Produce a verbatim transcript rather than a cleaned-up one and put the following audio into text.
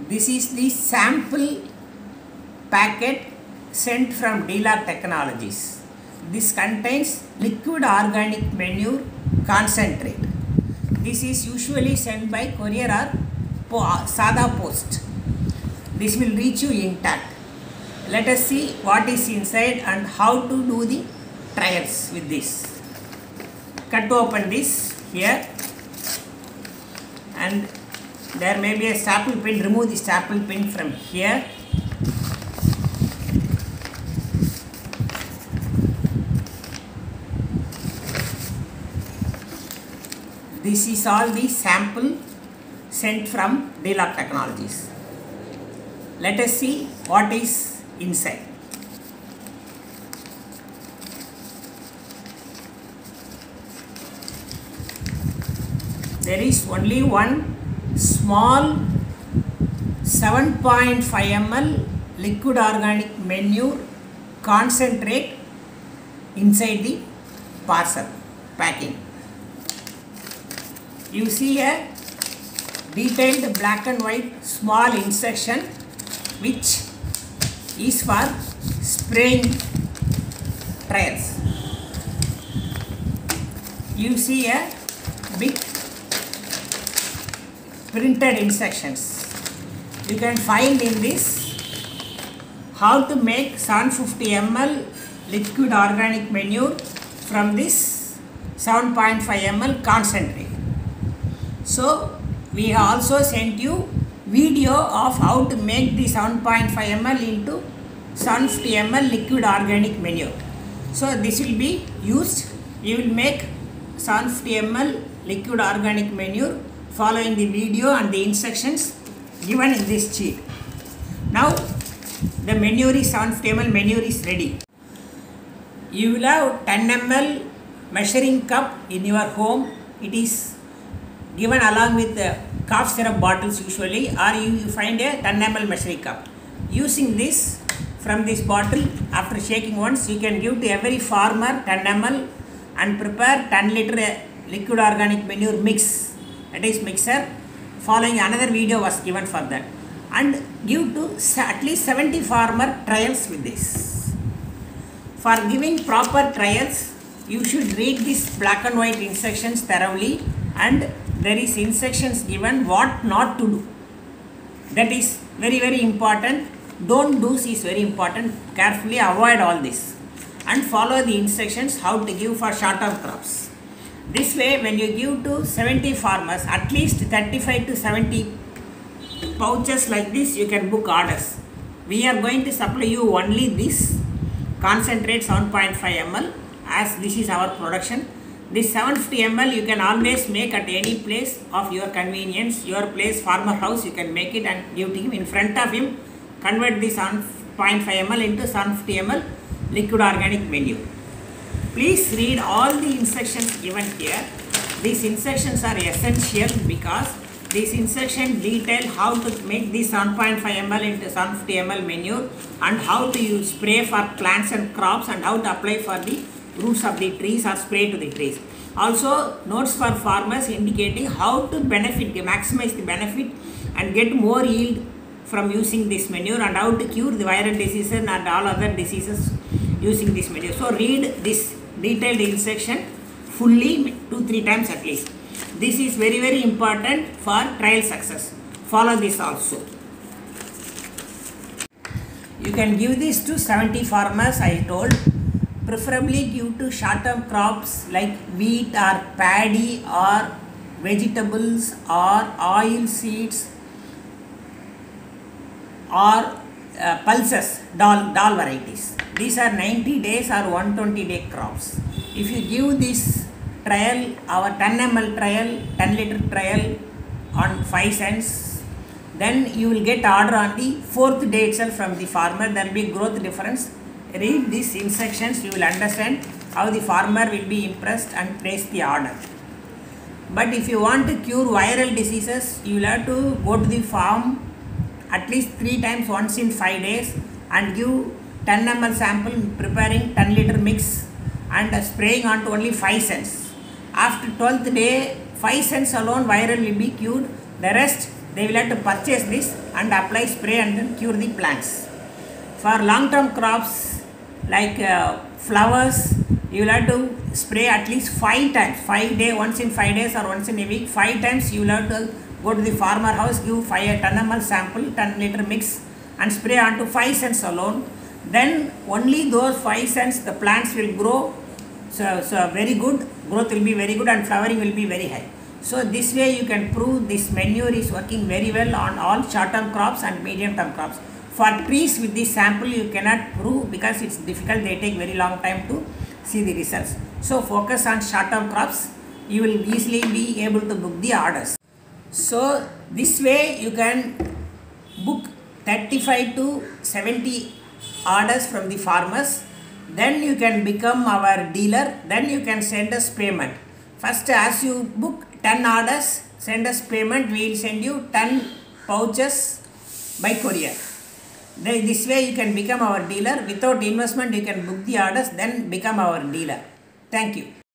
This is the sample packet sent from D-Log Technologies. This contains liquid organic manure concentrate. This is usually sent by courier or Sada post. This will reach you intact. Let us see what is inside and how to do the trials with this. Cut open this here, and there may be a staple pin. Remove the staple pin from here. This is all the sample sent from D-Log Technologies. Let us see what is inside. There is only one small seven point five milliliters liquid organic manure concentrate inside the parcel packing. You see a detailed black and white small instruction which is for spraying trials. You see a big printed instructions. You can find in this how to make seven hundred fifty milliliters liquid organic manure from this seven point five milliliters concentrate. So we have also sent you video of how to make the seven point five milliliters into seven hundred fifty milliliters liquid organic manure. So this will be used. You will make seven hundred fifty milliliters liquid organic manure following the video and the instructions given in this sheet. Now the manure is seven hundred fifty milliliters manure is ready. You will have ten milliliters measuring cup in your home. It is given along with the cough syrup bottles usually, or you find a ten milliliters measuring cup. Using this from this bottle, after shaking once, you can give to every farmer ten milliliters and prepare ten liter liquid organic manure mix. That is mixer. Following another video was given for that, and give to at least seventy farmer trials with this. For giving proper trials, you should read this black and white instructions thoroughly, and there is instructions given what not to do. That is very very important. Don't do is very important. Carefully avoid all this and follow the instructions how to give for short term crops. This way, when you give to seventy farmers, at least thirty-five to seventy pouches like this, you can book orders. We are going to supply you only this concentrate seven point five milliliters, as this is our production. This seven hundred fifty milliliters you can always make at any place of your convenience. Your place, farmer house, you can make it and give to him. In front of him, convert this seven point five milliliters into seven hundred fifty milliliters liquid organic manure. Please read all the instructions given here. These instructions are essential because these instructions detail how to make this seven point five milliliters into seven hundred fifty milliliters manure, and how to use spray for plants and crops, and how to apply for the roots of the trees or spray to the trees. Also notes for farmers indicating how to benefit, maximize the benefit and get more yield from using this manure, and how to cure the viral diseases and all other diseases using this manure. So read this detailed instruction fully two three times at least. This is very very important for trial success. Follow this also. You can give this to seventy farmers, I told. Preferably give to short term crops like wheat or paddy or vegetables or oil seeds or uh, pulses, dal, dal varieties. These are ninety days or one hundred twenty day crops. If you give this trial, our ten milliliters trial, ten liter trial on five cents, then you will get order on the fourth day itself from the farmer. There will be growth difference. Read these instructions, you will understand how the farmer will be impressed and place the order. But if you want to cure viral diseases, you will have to go to the farm at least three times once in five days and give ten milliliters sample, preparing ten liter mix and spraying on to only five cents. After twelfth day, five cents alone viral will be cured. The rest they will have to purchase this and apply spray and then cure the plants. For long term crops like uh, flowers, you will have to spray at least five times, five day, once in five days or once in a week, five times you will have to go to the farmer house, give five ten milliliter sample, ten liter mix and spray onto five cents alone. Then only those five cents the plants will grow, so, so very good, growth will be very good and flowering will be very high. So this way you can prove this manure is working very well on all short term crops and medium term crops. For trees with this sample you cannot prove because it's difficult, they take very long time to see the results. So focus on short term crops, you will easily be able to book the orders. So this way you can book thirty-five to seventy orders from the farmers, then you can become our dealer, then you can send us payment. First, as you book ten orders, send us payment, we will send you ten pouches by courier. Then this way you can become our dealer. Without investment you can book the orders, then become our dealer. Thank you.